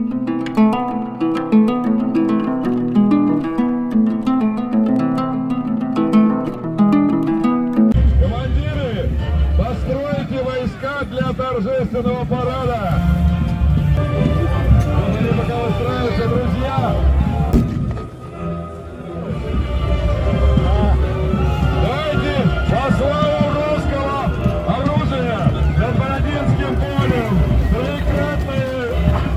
Командиры, постройте войска для торжественного парада. Пока устраиваются, друзья. Давайте во славу русского оружия над Бородинским полем. Прекрасные.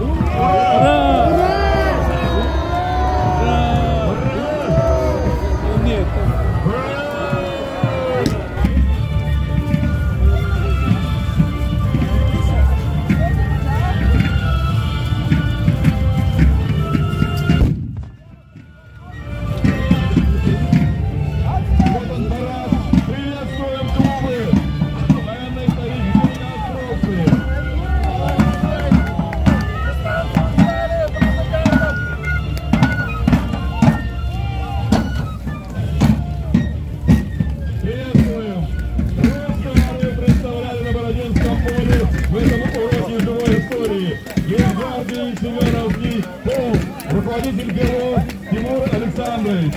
Руководитель ГРО Тимур Александрович.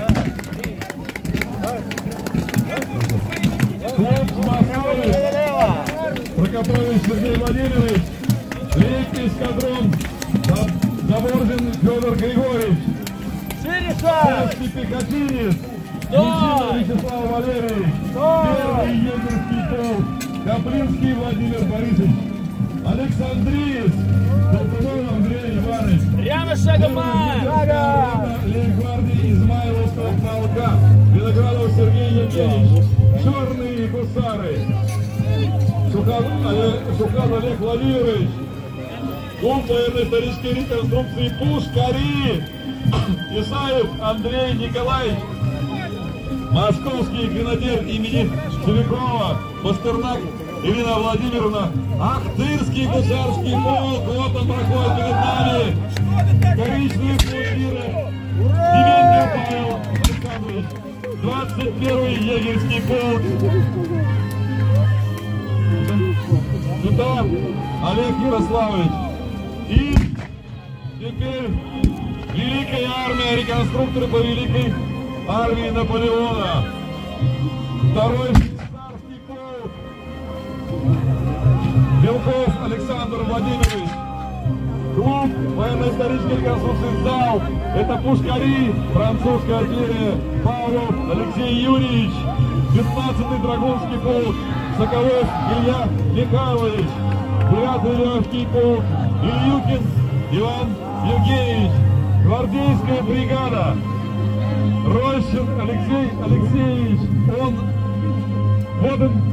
Клуб Москвы Прокопович Сергей Владимирович. Лейбский эскадрон Заборжин Федор Григорьевич. Польский пехотинец Мичина Вячеслав Валерьевич. Первый егерский полк Каплинский Владимир Борисович. Александриец Толкунов Андрей Иванович. Прямо шагом! Лейбгвардии Измайловского полка Виноградов Сергей Евгеньевич. Черные гусары Шухан Олег Владимирович. Клуб военно-исторической реконструкции Пушкари Исаев Андрей Николаевич. Московский гренадер имени Целикова Пастернак Ирина Владимировна. Ахтырский гусарский полк, вот он проходит перед нами. Коричневые мундиры. Дементьев Павел Александрович. 21-й егерский полк. Сюда Олег Ярославович. И теперь Великая армия, реконструкторы по Великой армии Наполеона. Второй швейцарский полк. Белков Александр Владимирович. Клуб военно-исторической реконструкции ЗАЛ. Это Пушкари, французская артиллерия Павлов Алексей Юрьевич. 15-й Драгунский полк Соколов Илья Михайлович. 9-й Легкий полк Ильюкин Иван Евгеньевич. Гвардейская бригада Рощин Алексей Алексеевич. Он вот он.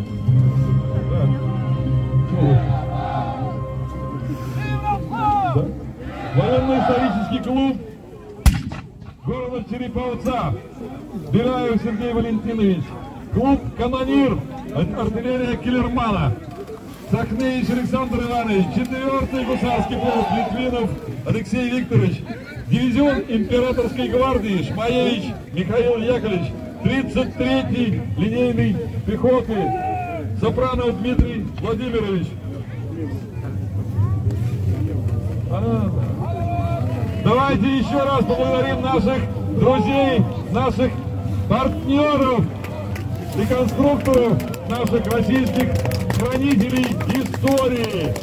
Военно-исторический клуб города Череповца. Беляев Сергей Валентинович. Клуб «Канонир», артиллерия Келлермана. Сахневич Александр Иванович. 4-й гусарский полк Литвинов Алексей Викторович. Дивизион императорской гвардии Шмаевич Михаил Яковлевич. 33-й линейной пехоты Сопранов Дмитрий Владимирович. Давайте еще раз поблагодарим наших друзей, наших партнеров, реконструкторов, наших российских хранителей истории.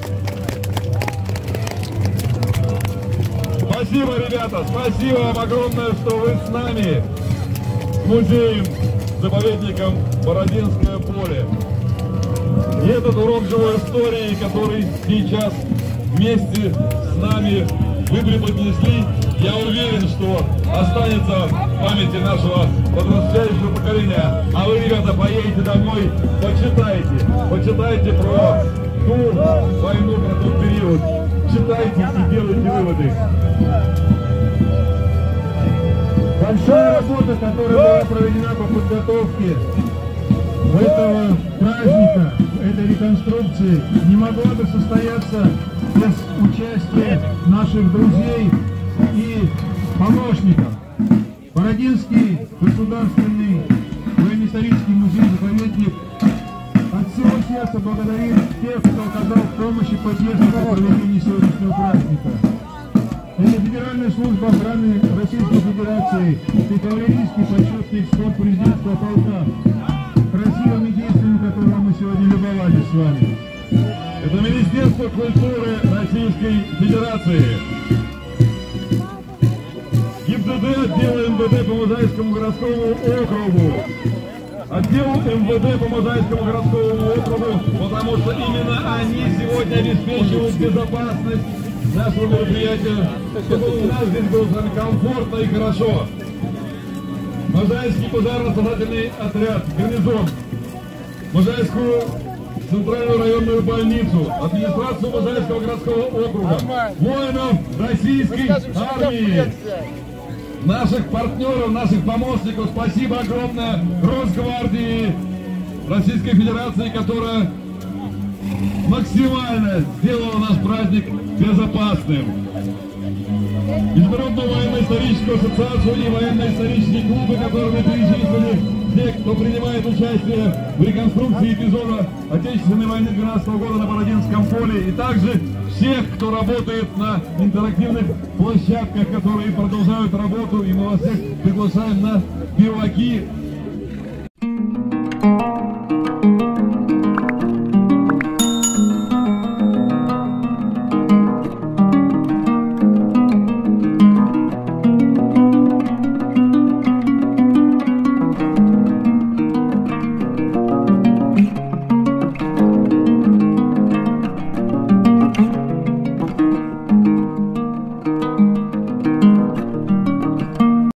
Спасибо, ребята, спасибо вам огромное, что вы с нами, с музеем, заповедником Бородинское поле. И этот урок живой истории, который сейчас вместе с нами вы преподнесли, я уверен, что останется в памяти нашего подрастающего поколения. А вы, ребята, поедете домой, почитайте про ту войну, про тот период. Читайте и делайте выводы. Большая работа, которая была проведена по подготовке этого праздника, этой реконструкции, не могла бы состояться без участия наших друзей и помощников. Бородинский государственный военно-исторический музей-заповедник от всего сердца благодарит тех, кто оказал помощь и поддержку в проведении сегодняшнего праздника. Это Федеральная служба охраны Российской Федерации и кавалерийский почетный экскорт президентского полка. Красивыми действиями, которыми мы сегодня любовались с вами. Это Министерство культуры Российской Федерации. ГИБДД, отдел МВД по Можайскому городскому округу. Отдел МВД по Можайскому городскому округу, потому что именно они сегодня обеспечивают безопасность нашего мероприятия, чтобы у нас здесь было с вами комфортно и хорошо. Можайский пожарно-спасательный отряд, гарнизон, Можайскую центральную районную больницу, администрацию Можайского городского округа, воинов российской армии, наших партнеров, наших помощников. Спасибо огромное Росгвардии Российской Федерации, которая максимально сделала наш праздник безопасным. Международную военно-историческую ассоциацию и военно-исторические клубы, которые мы перечислили, те, кто принимает участие в реконструкции эпизода Отечественной войны 12 года на Бородинском поле, и также всех, кто работает на интерактивных площадках, которые продолжают работу, и мы вас всех приглашаем на биваки